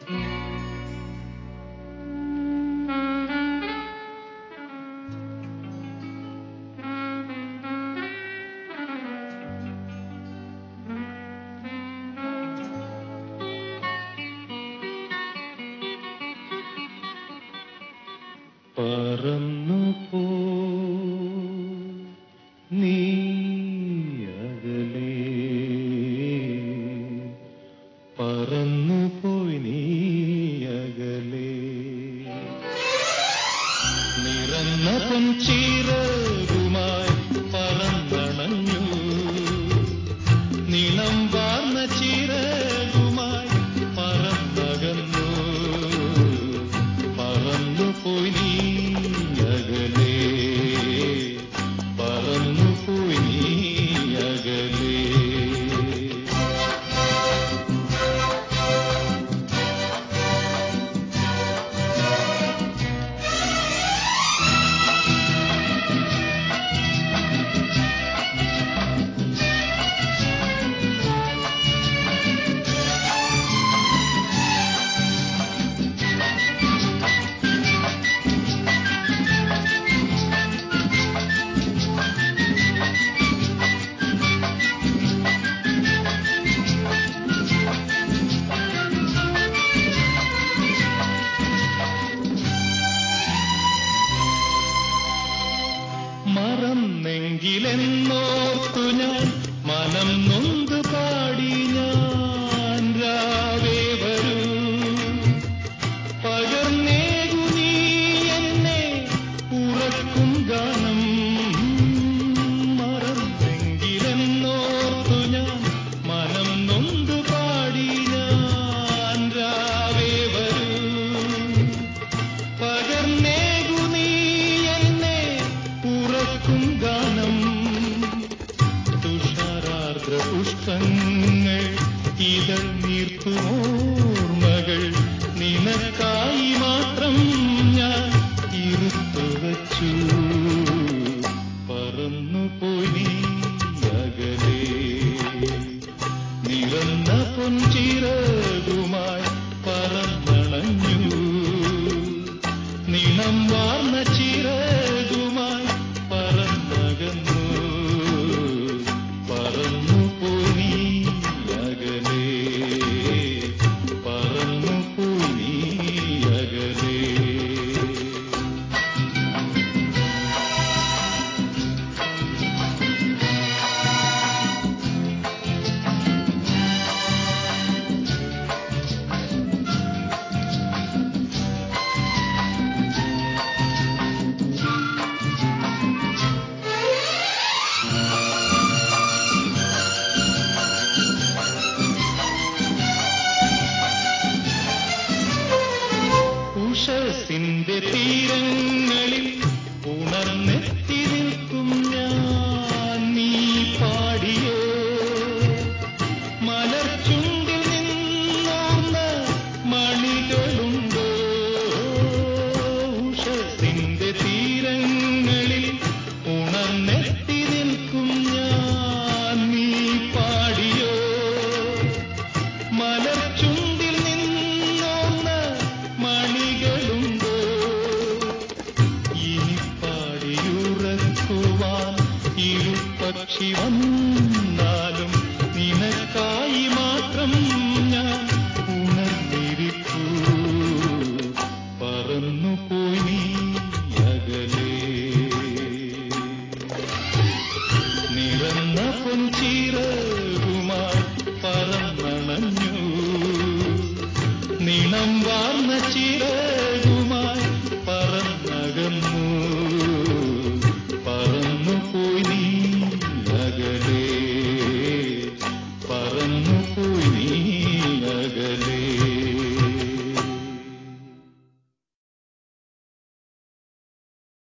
പറന്നു പോ നീ അകലേ, പറന്നു പോയി നീ അകലേ, നിറഞ്ഞ പൊൻചിറകുമായി പറന്നണഞ്ഞു, നിളം വാർന്ന ചിറകുമായി പറന്നകന്നു, പറന്നു പോയി നീ അകലേ, പറന്നു പോയി നീ അകലേ. മറന്നെങ്കിലെന്നോർത്തു ഞാൻ മനം നൊന്ത് പാടി ഞാൻ, രാവേ വരൂ പകർന്നേകു നീ എന്നെ ഉറക്കും ഗാനം. മറന്നെങ്കിലെന്നോർത്തു ഞാൻ മനം നൊന്ത് പാടി ഞാൻ, രാവേ വരൂ പകർന്നേകു നീ എന്നെ ഉറക്കും ഗാനം. തുഷാരാർദ്ര പുഷ്പങ്ങൾ ഇതൾ നീർത്തുമോർമകൾ നിനക്കായി മാത്രം ഞാൻ ഇരുത്തുവച്ചു, പറന്നു പോയി അകലേ, നിറന്ന പൊൻചിറകുമായി പറന്നണഞ്ഞു, നിണം വാർന്ന ചിറകുമായി പറന്നകന്നു, പറന്നു പോയി അകലേ, പറന്നു പോയി അകലേ. ഉഷസ്സിന്റെ തീരങ്ങളിൽ ഉണർന്നെത്തി നിൽക്കും ഞാൻ, നീ പാടിയോ മലർച്ചുണ്ടിൽ നിന്നോർന്ന മണികളുണ്ടോ. ഉഷസ്സിന്റെ തീരങ്ങളിൽ ഉണർന്നെത്തി നിൽക്കും ഞാൻ, നീ പാടിയോ മലർച്ചുണ്ടിൽ നിന്നോർന്ന മണികളുണ്ടോ. ഇനി പാടിയുറക്കുവാൻ ഇരുപക്ഷി വന്നാലും നിനക്കായി മാത്രം ഞാൻ ഉണർന്നിരിക്കൂ, പറന്നു പോയി നീ അകലേ, നിറന്ന പൊൻചിറകുമായി പറന്നണഞ്ഞു, നിണം വാർന്ന ചിറ